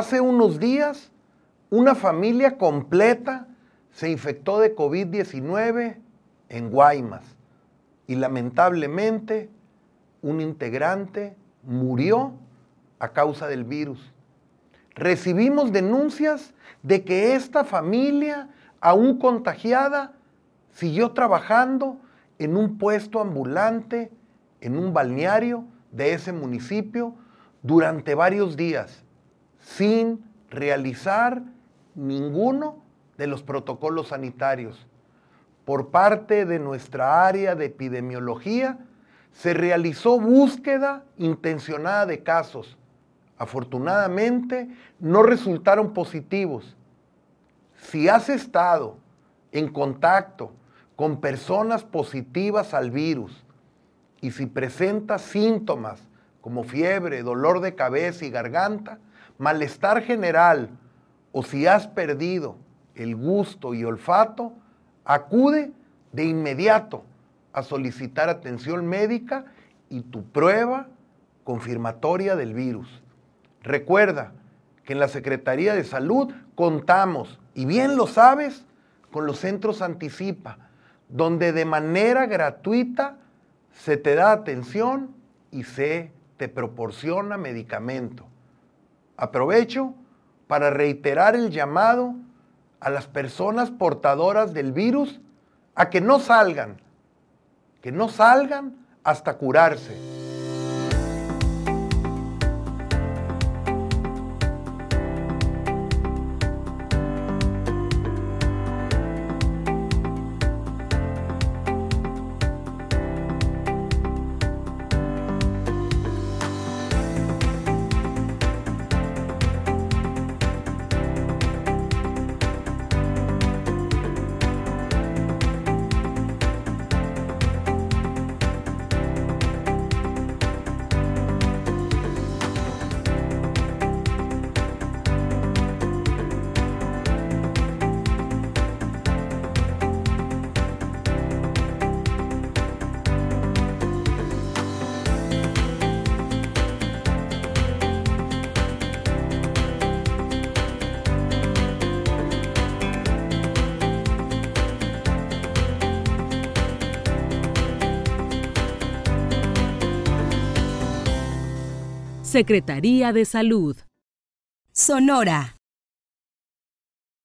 Hace unos días, una familia completa se infectó de COVID-19 en Guaymas y lamentablemente un integrante murió a causa del virus. Recibimos denuncias de que esta familia, aún contagiada, siguió trabajando en un puesto ambulante, en un balneario de ese municipio durante varios días, sin realizar ninguno de los protocolos sanitarios. Por parte de nuestra área de epidemiología, se realizó búsqueda intencionada de casos. Afortunadamente, no resultaron positivos. Si has estado en contacto con personas positivas al virus y si presentas síntomas como fiebre, dolor de cabeza y garganta, malestar general, o si has perdido el gusto y olfato, acude de inmediato a solicitar atención médica y tu prueba confirmatoria del virus. Recuerda que en la Secretaría de Salud contamos, y bien lo sabes, con los centros Anticipa, donde de manera gratuita se te da atención y se te proporciona medicamento. Aprovecho para reiterar el llamado a las personas portadoras del virus a que no salgan hasta curarse. Secretaría de Salud. Sonora.